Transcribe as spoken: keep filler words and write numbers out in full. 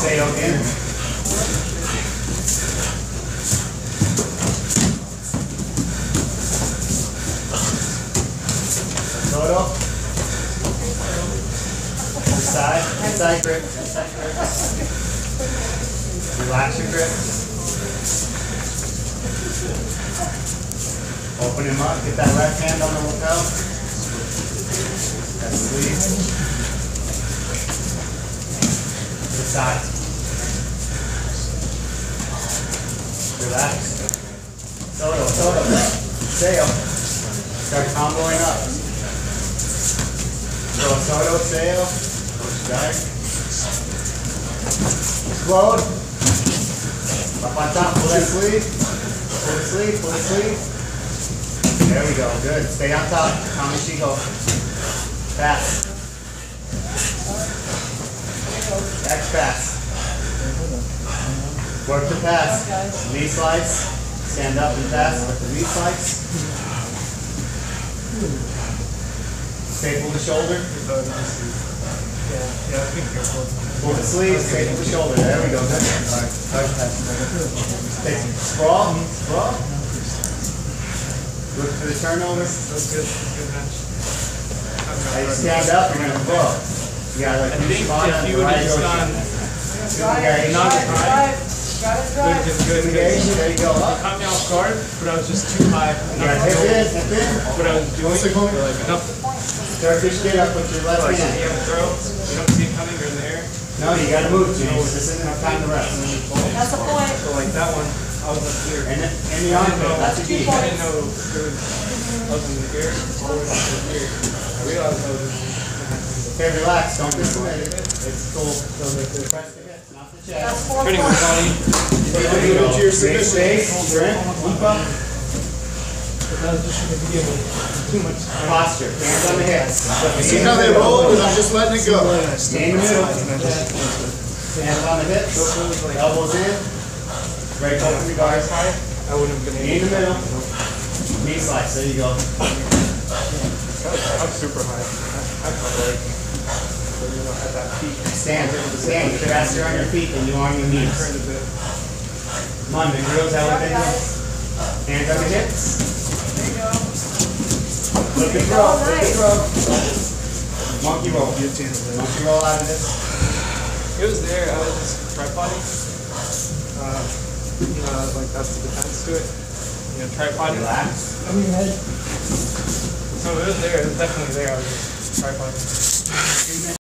Say again. Soto. This side. Inside grip. Inside grip. Relax your grip. Open him up. Get that left hand on the lapel. That's the lead. This side. Relax. Soto, Soto. Sail. Start comboing up. Go Soto, sail. Start. Explode. Up on top, pull that sleeve. Pull the sleeve, pull the sleeve. There we go, good. Stay on top. Kamashigo. Pass. X pass. Work the pass. Knee slice. Stand up and pass with the knee slice. Staple the shoulder. Pull the sleeve, staple the shoulder. There we go. Good. Take sprawl. Sprawl. Look for the turnover. That's good. Good match. As you stand up, you're going to blow. You got like I think if you would have just gone not high, would have been good because there you go. it caught me off guard, but I was just too high. Yeah, hip in, hip in. What I was doing, like enough. Turkish get up with your left Like, hand. you have a throw, you don't see it coming, you're in the air. No, you got to move, James. This isn't enough time to rest. That's the point. So like that one, I was up here. And in the armpit, that's a key. I didn't know it was, I was in the air, all the way up here. I realized I was in Okay, relax. Don't be committed. It's cool. So the press the hips, not the chest. That's four turning my points. body. There you go. Great space. Strength. Loop up. But that was just in the beginning. Too much. Posture. Hands on the hips. See how they roll? I'm just letting it go. Stay in the middle. Hands on the hips. Elbows in. Right foot in regards. I wouldn't have been Knee in able the to. middle. Knee slice. There you go. I'm super high. I felt like, you know, at that peak. Stand. Stand. You're faster on your feet than you are on your knees. Turned a bit. Come on, the grills elevated. Hands on the hips. There you go. Look at throw. Look at throw. Monkey roll. Monkey roll out of this. It was there. I was just tripoding. Uh, you know, like that's the defense to it. You know, tripoding. Relax. So it was there. It was definitely there. I was just tripoding.